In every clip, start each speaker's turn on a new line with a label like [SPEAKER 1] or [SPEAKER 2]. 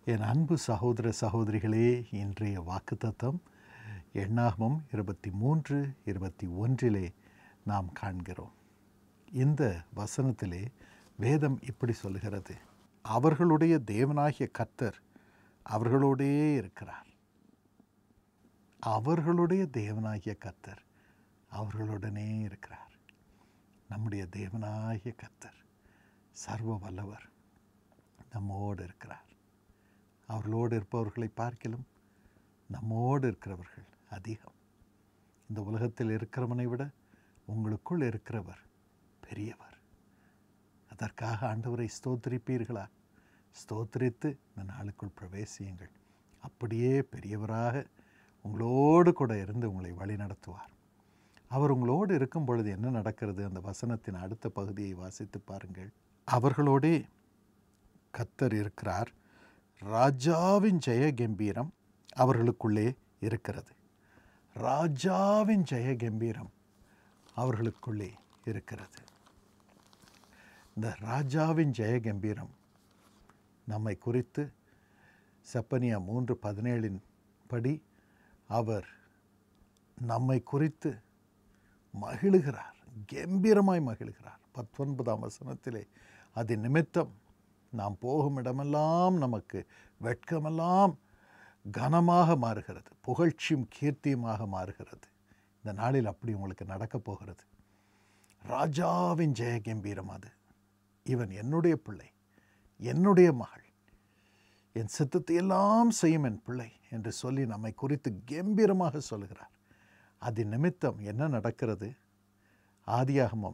[SPEAKER 1] என் அன்பு சகோதர சகோதரிகளே, இன்றைய வாக்குத்தத்தம் எண்ணாகமம் 23:21 நாம் காண்கிறோம். இந்த வசனத்திலே வேதம் இப்படி சொல்கிறது: அவர்களுடைய தேவனாகிய கர்த்தர் அவர்களோடே இருக்கிறார். அவர்களுடைய தேவனாகிய கர்த்தர் அவர்களுடனே இருக்கிறார். நம்முடைய தேவனாகிய கர்த்தர் சர்வ வல்லவர் நம்மோடு இருக்கிறார். அவர்களோடு இருப்பவர்களை பார்க்கிலும் நம்மோடு இருக்கிறவர்கள் அதிகம். இந்த உலகத்தில் இருக்கிறவனை விட உங்களுக்குள் இருக்கிறவர் பெரியவர். அதற்காக ஆண்டவரை ஸ்தோத்திரிப்பீர்களா? ஸ்தோத்திரித்து இந்த நாளுக்குள் பிரவேசியுங்கள். அப்படியே பெரியவராக உங்களோடு கூட இருந்து உங்களை வழி நடத்துவார். அவர் உங்களோடு இருக்கும் பொழுது என்ன நடக்கிறது? அந்த வசனத்தின் அடுத்த பகுதியை வாசித்து பாருங்கள். அவர்களோடே கர்த்தர் இருக்கிறார். ராஜாவின் ஜெய கம்பீரம் அவர்களுக்குள்ளே இருக்கிறது. ராஜாவின் ஜெய கம்பீரம் அவர்களுக்குள்ளே இருக்கிறது. இந்த ராஜாவின் ஜெய கம்பீரம் நம்மை குறித்து செப்பனியா 3:17 படி அவர் நம்மை குறித்து மகிழுகிறார், கம்பீரமாய் மகிழுகிறார். 19ஆம் வசனத்திலே அது நிமித்தம் நாம் போகும் இடமெல்லாம் நமக்கு வெட்கமெல்லாம் கனமாக மாறுகிறது, புகழ்ச்சியும் கீர்த்தியுமாக மாறுகிறது. இந்த நாளில் அப்படி உங்களுக்கு நடக்கப் போகிறது. ராஜாவின் ஜெய கம்பீரம் அது. இவன் என்னுடைய பிள்ளை, என்னுடைய மகள், என் சித்தத்தை எல்லாம் செய்யும் என் பிள்ளை என்று சொல்லி நம்மை குறித்து கம்பீரமாக சொல்கிறார். அது நிமித்தம் என்ன நடக்கிறது? ஆதியாகமம்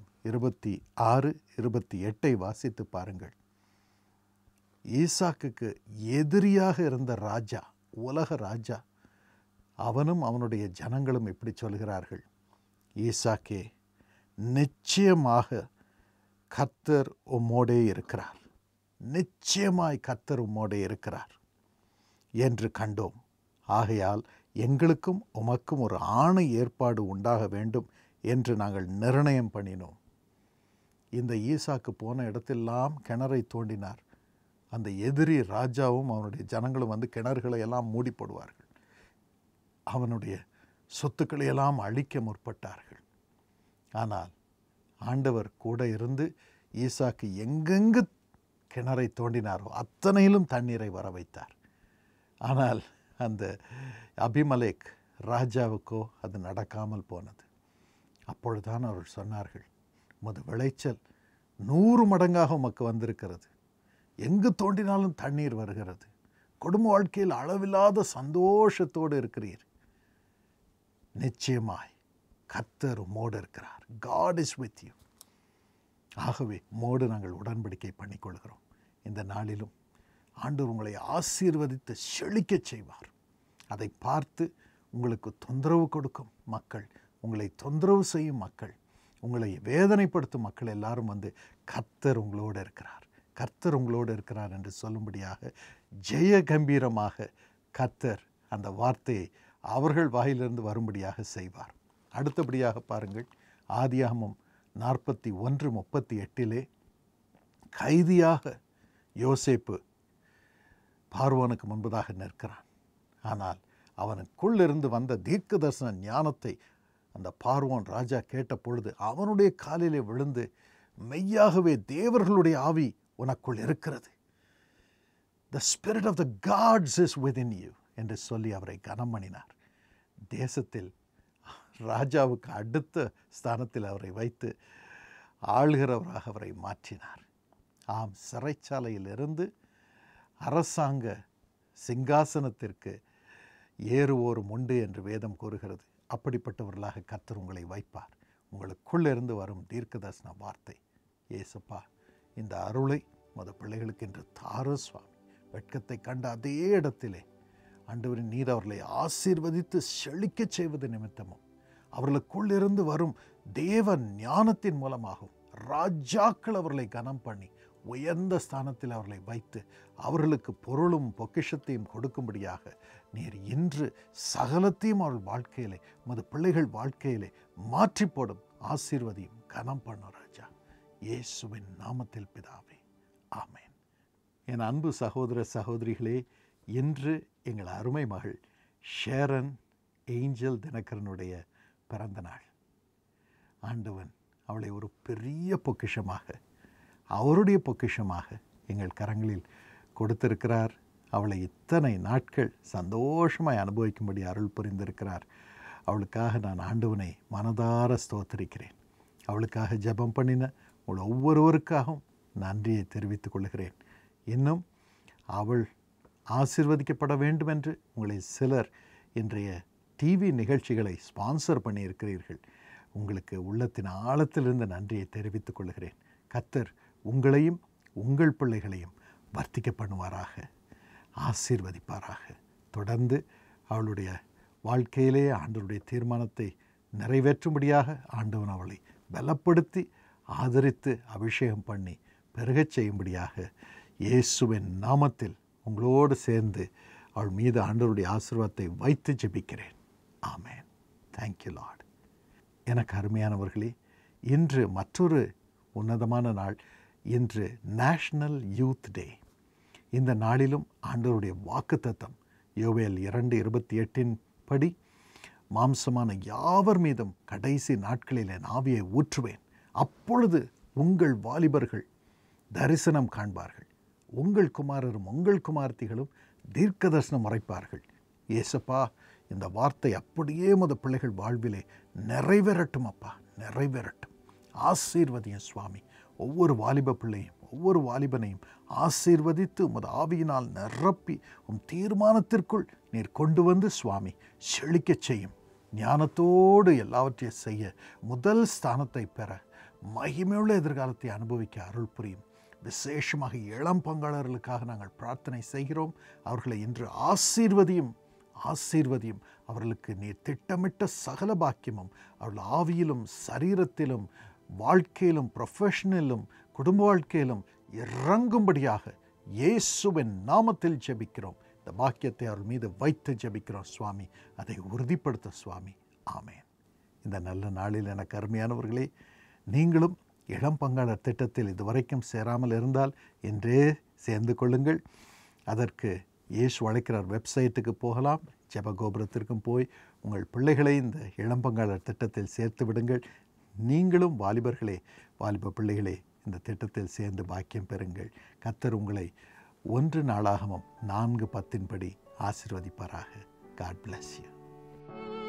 [SPEAKER 1] 26:28 வாசித்து பாருங்கள். ஈசாக்குக்கு எதிரியாக இருந்த ராஜா, உலக ராஜா, அவனும் அவனுடைய ஜனங்களும் இப்படி சொல்கிறார்கள்: ஈசாக்கே, நிச்சயமாக கர்த்தர் உம்மோடே இருக்கிறார், நிச்சயமாய் கர்த்தர் உம்மோடே இருக்கிறார் என்று கண்டோம். ஆகையால் எங்களுக்கும் உமக்கும் ஒரு ஆணை ஏற்பாடு உண்டாக வேண்டும் என்று நாங்கள் நிர்ணயம் பண்ணினோம். இந்த ஈசாக்கு போன இடத்தெல்லாம் கிணறை தோண்டினார். அந்த எதிரி ராஜாவும் அவனுடைய ஜனங்களும் வந்து கிணறுகளை எல்லாம் மூடி போடுவார்கள். அவனுடைய சொத்துக்களை எல்லாம் அழிக்க முற்பட்டார்கள். ஆனால் ஆண்டவர் கூட இருந்து ஈசாக்கு எங்கெங்கு கிணறை தோண்டினாரோ அத்தனையிலும் தண்ணீரை வர வைத்தார். ஆனால் அந்த அபிமலேக் ராஜாவுக்கோ அது நடக்காமல் போனது. அப்பொழுதுதான் அவர்கள் சொன்னார்கள்: உமது விளைச்சல் 100 மடங்காக உமக்கு வந்திருக்கிறது, எங்கு தோண்டினாலும் தண்ணீர் வருகிறது, குடும்ப வாழ்க்கையில் அளவில்லாத சந்தோஷத்தோடு இருக்கிறீர், நிச்சயமாய் கர்த்தர் உம்மோடு இருக்கிறார், God is with you. ஆகவே உம்மோடு நாங்கள் உடன்படிக்கை பண்ணிக்கொள்கிறோம். இந்த நாளிலும் ஆண்டவர் உங்களை ஆசீர்வதித்து செழிக்கச் செய்வார். அதை பார்த்து உங்களுக்கு தொந்தரவு கொடுக்கும் மக்கள், உங்களை தொந்தரவு செய்யும் மக்கள், உங்களை வேதனைப்படுத்தும் மக்கள் எல்லாரும் வந்து கர்த்தர் உங்களோடு இருக்கிறார், கர்த்தர் உங்களோடு இருக்கிறார் என்று சொல்லும்படியாக ஜெய கம்பீரமாக கர்த்தர் அந்த வார்த்தையை அவர்கள் வாயிலிருந்து வரும்படியாக செய்வார். அடுத்தபடியாக பாருங்கள், ஆதியாகமம் 41:38 கைதியாக யோசேப்பு பார்வோனுக்கு முன்பதாக நிற்கிறான். ஆனால் அவனுக்குள்ளிருந்து வந்த தீர்க்க தரிசன ஞானத்தை அந்த பார்வோன் ராஜா கேட்ட பொழுது அவனுடைய காலிலே விழுந்து, மெய்யாகவே தேவர்களுடைய ஆவி உனக்குள் இருக்கிறது, the spirit of the gods is within you என்று சொல்லி அவரை கனம் பண்ணினார். தேசத்தில் ராஜாவுக்கு அடுத்த ஸ்தானத்தில் அவரை வைத்து ஆளுகிறவராக அவரை மாற்றினார். ஆம், சிறைச்சாலையிலிருந்து அரசாங்க சிங்காசனத்திற்கு ஏறுவோரும் உண்டு என்று வேதம் கூறுகிறது. அப்படிப்பட்டவர்களாக கர்த்தர் உங்களை வைப்பார். உங்களுக்குள்ளிருந்து வரும் தீர்க்க தரிசன வார்த்தை: ஏசப்பா, இந்த அருளை மத பிள்ளைகளுக்கு என்று தார சுவாமி. வெட்கத்தை கண்ட அதே இடத்திலே ஆண்டவரின் நீர் அவர்களை ஆசீர்வதித்து செழிக்கச் செய்வது நிமித்தமும், அவர்களுக்குள்ளிருந்து வரும் தேவ ஞானத்தின் மூலமாகவும் ராஜாக்கள் அவர்களை கனம் பண்ணி உயர்ந்த ஸ்தானத்தில் அவர்களை வைத்து அவர்களுக்கு பொருளும் பொக்கிஷத்தையும் கொடுக்கும்படியாக நீர் இன்று சகலத்தையும் அவர்கள் வாழ்க்கையிலே, மது பிள்ளைகள் வாழ்க்கையிலே மாற்றி போடும் ஆசீர்வதியும் கனம் பண்ணும் ராஜா. இயேசுவின் நாமத்தில் பிதாவே, ஆமென். என் அன்பு சகோதர சகோதரிகளே, இன்று எங்கள் அருமை மகள் ஷேரன் ஏஞ்சல் தினகரனுடைய பிறந்த நாள். ஆண்டவன் அவளை ஒரு பெரிய பொக்கிஷமாக, அவருடைய பொக்கிஷமாக எங்கள் கரங்களில் கொடுத்திருக்கிறார். அவளை இத்தனை நாட்கள் சந்தோஷமாய் அனுபவிக்கும்படி அருள் புரிந்திருக்கிறார். அவளுக்காக நான் ஆண்டவனை மனதார ஸ்தோத்திரிக்கிறேன். அவளுக்காக ஜெபம் பண்ணின உங்கள் ஒவ்வொருவருக்காகவும் நன்றியை தெரிவித்துக் கொள்கிறேன். இன்னும் அவள் ஆசீர்வதிக்கப்பட வேண்டும் என்று உங்களை சிலர் இன்றைய டிவி நிகழ்ச்சிகளை ஸ்பான்சர் பண்ணியிருக்கிறீர்கள். உங்களுக்கு உள்ளத்தின் ஆழத்திலிருந்து நன்றியை தெரிவித்துக் கொள்கிறேன். கர்த்தர் உங்களையும் உங்கள் பிள்ளைகளையும் வர்த்திக்க பண்ணுவாராக, ஆசீர்வதிப்பாராக. தொடர்ந்து அவளுடைய வாழ்க்கையிலே ஆண்டவருடைய தீர்மானத்தை நிறைவேற்றும்படியாக ஆண்டவன் அவளை பலப்படுத்தி ஆதரித்து அபிஷேகம் பண்ணி பெருகச் செய்யும்படியாக இயேசுவின் நாமத்தில் உங்களோடு சேர்ந்து அவள் மீது ஆண்டவருடைய ஆசீர்வாதத்தை வைத்து ஜெபிக்கிறேன். ஆமென். Thank you lord. எனக்கு அருமையானவர்களே, இன்று மற்றொரு உன்னதமான நாள். இன்று நேஷ்னல் யூத் டே. இந்த நாளிலும் ஆண்டவருடைய வாக்குத்தத்தம் யோவேல் 2:28 படி, மாம்சமான யாவர் மீதும் கடைசி நாட்களில் என் ஆவியை ஊற்றுவேன், அப்பொழுது உங்கள் வாலிபர்கள் தரிசனம் காண்பார்கள், உங்கள் குமாரரும் உங்கள் குமார்த்திகளும் தீர்க்க தரிசனம் உரைப்பார்கள். ஏசப்பா, இந்த வார்த்தை அப்படியே உமது பிள்ளைகள் வாழ்விலே நிறைவேறட்டும் அப்பா, நிறைவேறட்டும். ஆசீர்வதியும் சுவாமி. ஒவ்வொரு வாலிப பிள்ளையும் ஒவ்வொரு வாலிபனையும் ஆசீர்வதித்து உமது ஆவியினால் நிரப்பி தீர்மானத்திற்குள் நீர் கொண்டு வந்து சுவாமி செழிக்கச் செய்யும். ஞானத்தோடு எல்லாவற்றையும் செய்ய, முதல் ஸ்தானத்தை பெற, மகிமையுள்ள எதிர்காலத்தை அனுபவிக்க அருள் புரியும். விசேஷமாக இளம் பங்காளர்களுக்காக நாங்கள் பிரார்த்தனை செய்கிறோம். அவர்களை இன்று ஆசீர்வதியும், ஆசீர்வதியும். அவர்களுக்கு நீர் திட்டமிட்ட சகல பாக்கியமும் அவர்கள் ஆவியிலும் சரீரத்திலும் வாழ்க்கையிலும் ப்ரொஃபஷனலும் குடும்ப வாழ்க்கையிலும் இறங்கும்படியாக இயேசுவின் நாமத்தில் ஜெபிக்கிறோம். இந்த பாக்கியத்தை அவர்கள் மீது வைத்து ஜெபிக்கிறோம் சுவாமி. அதை உறுதிப்படுத்த சுவாமி. ஆமென். இந்த நல்ல நாளில் எனக்கு அருமையானவர்களே, நீங்களும் இளம் பங்காளர் திட்டத்தில் இதுவரைக்கும் சேராமல் இருந்தால் இன்றே சேர்ந்து கொள்ளுங்கள். அதற்கு இயேசு அழைக்கிறார் வெப்சைட்டுக்கு போகலாம். ஜெபகோபுரத்திற்கும் போய் உங்கள் பிள்ளைகளை இந்த இளம் பங்காளர் திட்டத்தில் சேர்த்து விடுங்கள். நீங்களும் வாலிபர்களே, வாலிப பிள்ளைகளே, இந்த திட்டத்தில் சேர்ந்து பாக்கியம் பெறுங்கள். கர்த்தர் உங்களை 1 நாளாகமம் 4:10 படி ஆசீர்வதிப்பாராக. God bless you.